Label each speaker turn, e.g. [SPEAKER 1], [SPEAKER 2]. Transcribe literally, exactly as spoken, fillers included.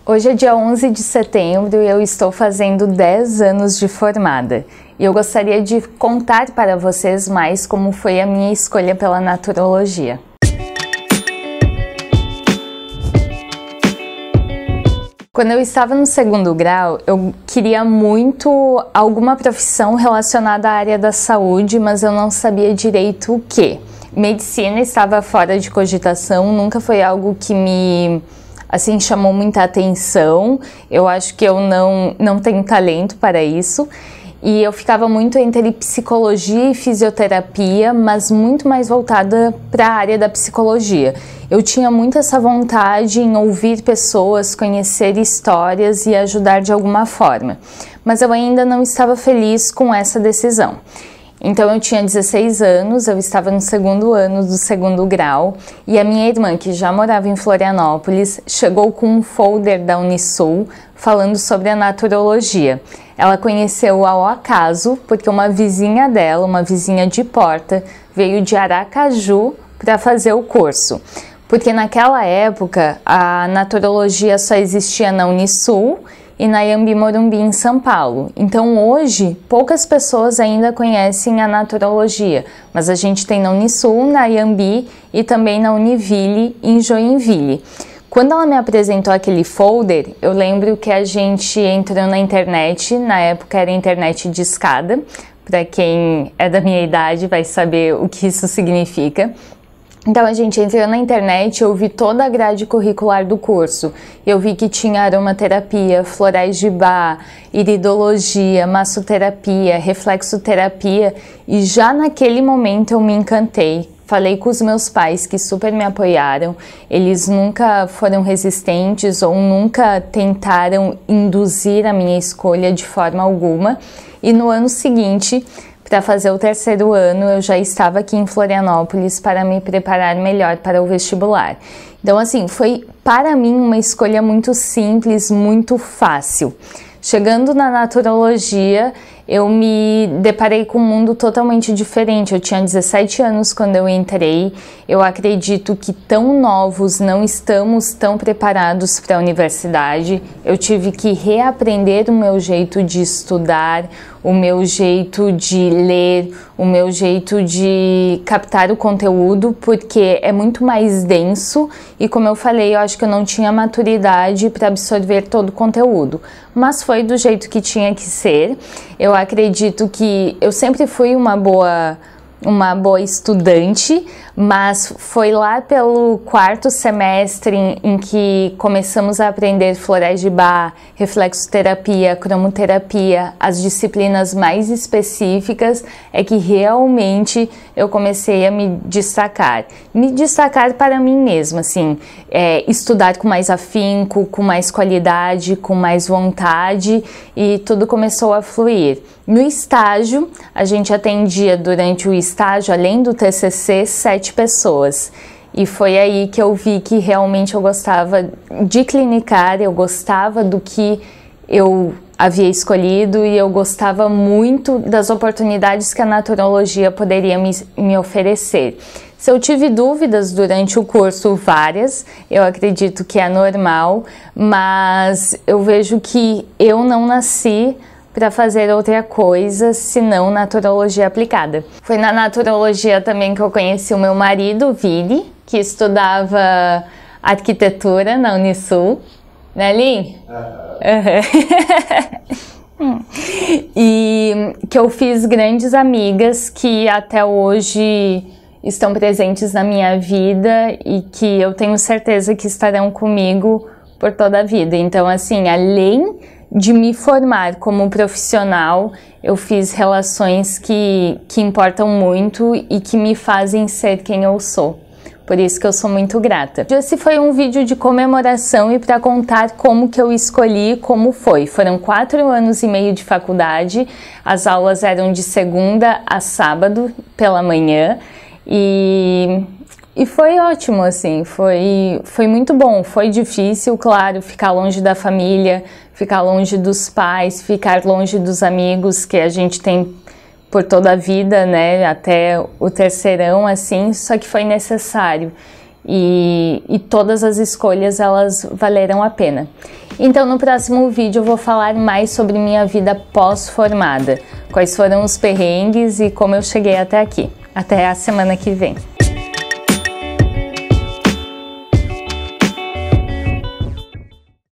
[SPEAKER 1] Hoje é dia onze de setembro e eu estou fazendo dez anos de formada. E eu gostaria de contar para vocês mais como foi a minha escolha pela naturologia. Quando eu estava no segundo grau, eu queria muito alguma profissão relacionada à área da saúde, mas eu não sabia direito o que. Medicina estava fora de cogitação, nunca foi algo que me assim chamou muita atenção. Eu acho que eu não, não tenho talento para isso. E eu ficava muito entre psicologia e fisioterapia, mas muito mais voltada para a área da psicologia. Eu tinha muito essa vontade em ouvir pessoas, conhecer histórias e ajudar de alguma forma. Mas eu ainda não estava feliz com essa decisão. Então eu tinha dezesseis anos, eu estava no segundo ano do segundo grau e a minha irmã, que já morava em Florianópolis, chegou com um folder da Unisul falando sobre a naturologia. Ela conheceu ao acaso porque uma vizinha dela, uma vizinha de porta, veio de Aracaju para fazer o curso. Porque naquela época a naturologia só existia na Unisul e na Anhembi Morumbi em São Paulo. Então hoje poucas pessoas ainda conhecem a naturologia, mas a gente tem na Unisul, na Anhembi e também na Univille em Joinville. Quando ela me apresentou aquele folder, eu lembro que a gente entrou na internet, na época era internet de escada, para quem é da minha idade vai saber o que isso significa. Então a gente entrou na internet, eu vi toda a grade curricular do curso. Eu vi que tinha aromaterapia, florais de Bach, iridologia, massoterapia, reflexoterapia e já naquele momento eu me encantei. Falei com os meus pais que super me apoiaram, eles nunca foram resistentes ou nunca tentaram induzir a minha escolha de forma alguma. E no ano seguinte, para fazer o terceiro ano, eu já estava aqui em Florianópolis para me preparar melhor para o vestibular. Então, assim, foi para mim uma escolha muito simples, muito fácil. Chegando na naturologia, eu me deparei com um mundo totalmente diferente. Eu tinha dezessete anos quando eu entrei. Eu acredito que tão novos não estamos tão preparados para a universidade. Eu tive que reaprender o meu jeito de estudar, o meu jeito de ler, o meu jeito de captar o conteúdo, porque é muito mais denso e, como eu falei, eu acho que eu não tinha maturidade para absorver todo o conteúdo. Mas foi do jeito que tinha que ser. Eu acredito que eu sempre fui uma boa, uma boa estudante, mas foi lá pelo quarto semestre em, em que começamos a aprender florais de Bach, reflexoterapia, cromoterapia, as disciplinas mais específicas, é que realmente eu comecei a me destacar. Me destacar para mim mesma, assim, é, estudar com mais afinco, com mais qualidade, com mais vontade e tudo começou a fluir. No estágio, a gente atendia durante o estágio, além do T C C, sete pessoas. E foi aí que eu vi que realmente eu gostava de clinicar, eu gostava do que eu havia escolhido e eu gostava muito das oportunidades que a naturologia poderia me, me oferecer. Se eu tive dúvidas durante o curso, várias, eu acredito que é normal, mas eu vejo que eu não nasci para fazer outra coisa senão naturologia aplicada. Foi na naturologia também que eu conheci o meu marido, Vini, que estudava arquitetura na Unisul, né, Lin? Uhum. E que eu fiz grandes amigas que até hoje estão presentes na minha vida e que eu tenho certeza que estarão comigo por toda a vida. Então, assim, além de me formar como profissional, eu fiz relações que, que importam muito e que me fazem ser quem eu sou. Por isso que eu sou muito grata. Esse foi um vídeo de comemoração e para contar como que eu escolhi, como foi. Foram quatro anos e meio de faculdade, as aulas eram de segunda a sábado pela manhã e... E foi ótimo, assim, foi, foi muito bom, foi difícil, claro, ficar longe da família, ficar longe dos pais, ficar longe dos amigos que a gente tem por toda a vida, né, até o terceirão, assim, só que foi necessário. E, e todas as escolhas, elas valeram a pena. Então no próximo vídeo eu vou falar mais sobre minha vida pós-formada, quais foram os perrengues e como eu cheguei até aqui. Até a semana que vem.